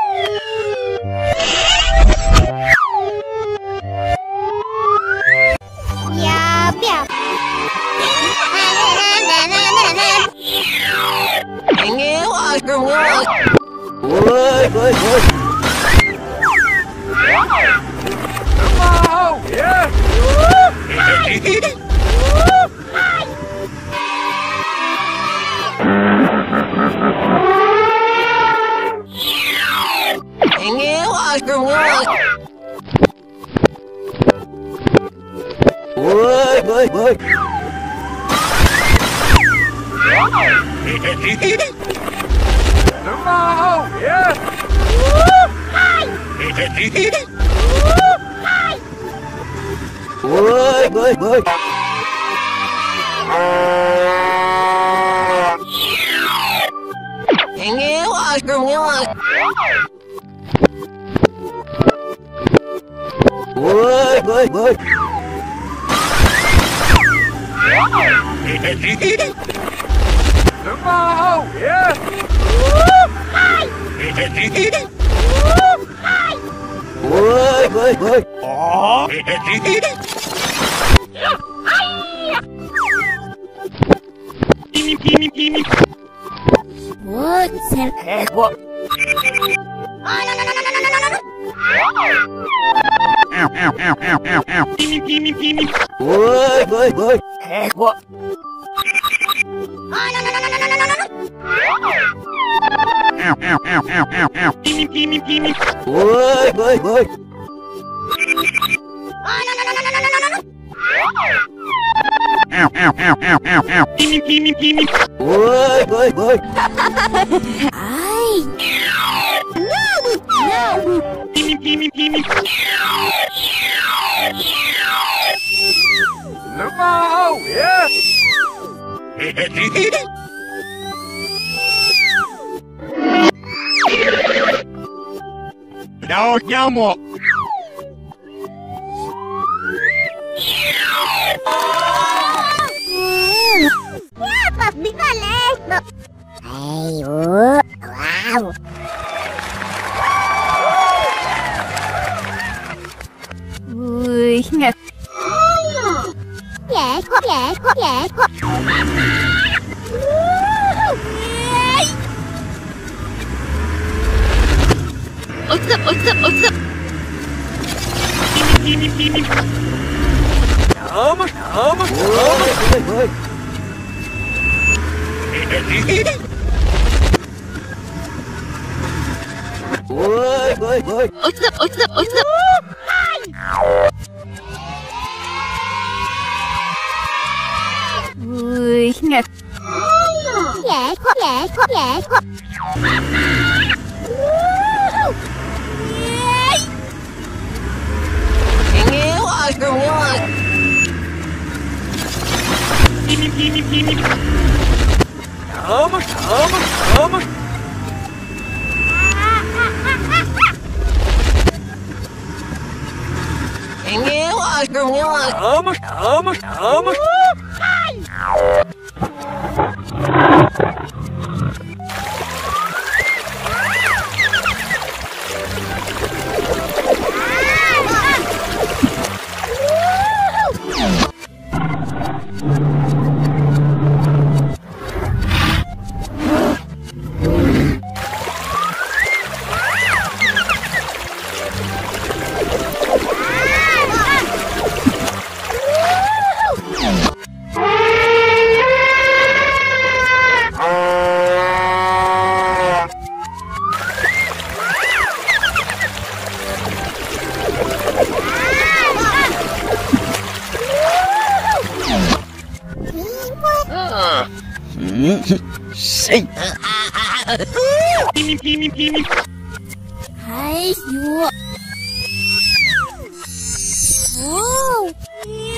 呀表。 Ôi, ôi, ôi. Wow! Yeah! Ôi, ôi, ôi. Wow! Yeah! Ôi, ôi, ôi. Ôi, ôi, ôi. Wow! Yeah! Ôi, ôi, ôi. What? Xem. What? Ow, ow, ow, ow, ow, ow. Ôi, ôi, ôi. What? Ow, ow, ow, ow, ow, ow. Ôi, ôi, ôi. Ow, ow, ow, ow, ow, ow. Ôi, ôi, ôi. Ai. No. Wow! Yeah! No, no more. Ya, papi vale. Ay, wow. Ui, ngạc. Dạ, dạ. Ôi sập. Come, come, Ôi, ôi, ôi. Ôi, ôi, ôi. Ôi sập. Ui, ngạc. Dạ. come, come. Come. Xinh. Hay vua. Wow.